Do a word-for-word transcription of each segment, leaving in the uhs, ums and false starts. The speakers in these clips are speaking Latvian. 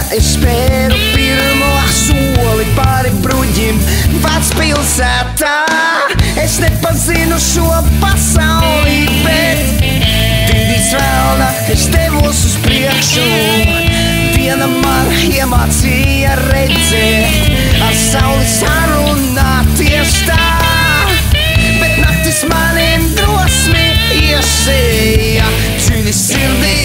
es spēru pirmo soli pāri bruģim vecpilsētā. Es nepazinu šo pasauli, bet tīdīs vēlna, es devos uz priekšu. Diena man iemācīja redzēt, ar sauli sarunāties tā, bet naktis manim drosmi iesēja dziļi sirdī.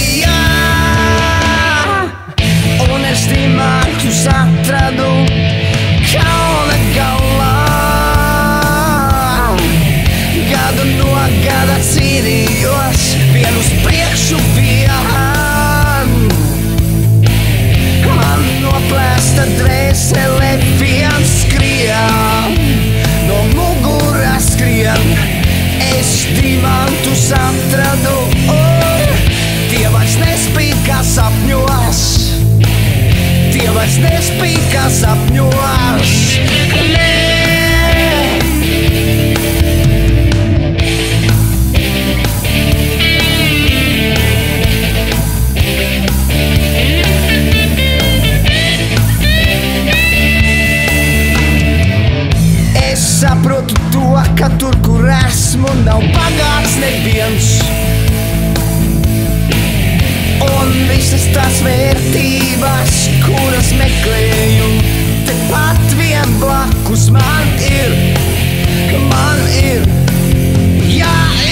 Un es dimantus atradu kalna galā. Gadu no gada cīnījos vien uz priekšu vien. Man noplēsta dvēsele vien skrien, no muguras skrien. Es dimantus atradu, oh, tie vairs nespīd kā sapņos. Tie vairs nespīd kā sapņos. Nē. Es saprotu to, ka tur, kur esmu, nav bagāts neviens. Un visas tās vērtības, kuras meklēju, tepat vien blakus man ir, man ir, jā,